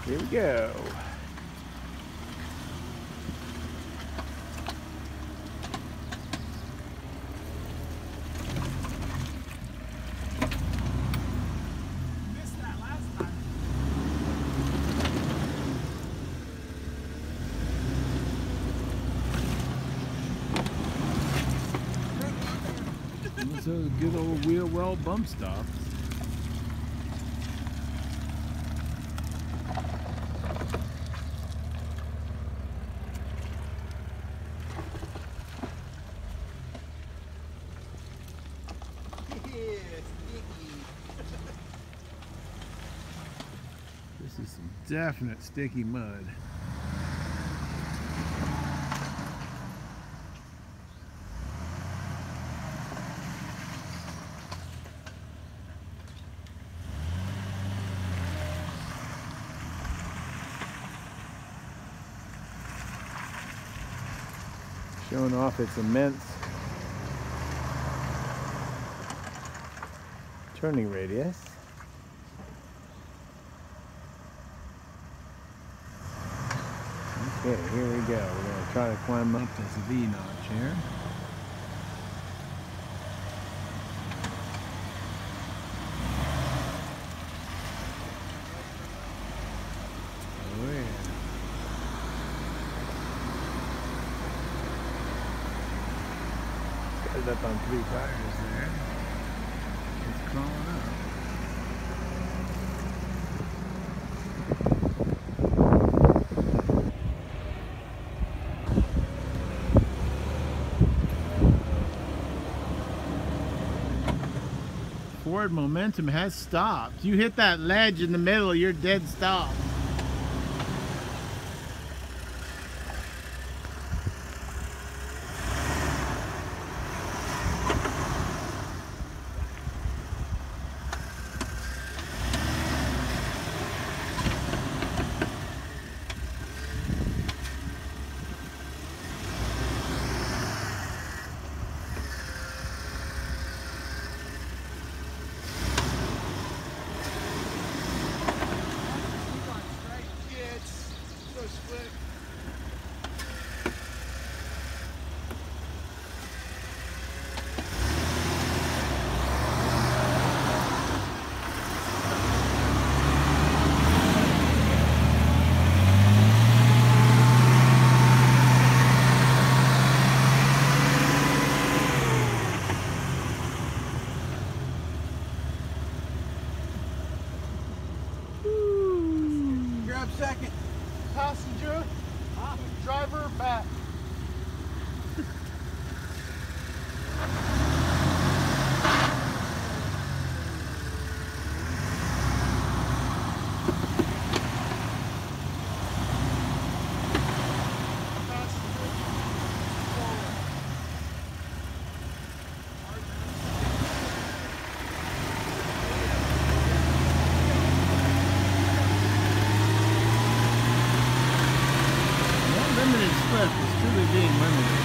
Here we go. Missed that last time. It's a good old wheel well bump stop. This is some definite sticky mud. Showing off its immense turning radius. Okay, here we go. We're going to try to climb up this V-notch here. Oh yeah. Got it up on 3 tires there. It's crawling up. Forward momentum has stopped. You hit that ledge in the middle, you're dead stop. Grab second. Passenger. Driver back. Limited slip is truly being limited.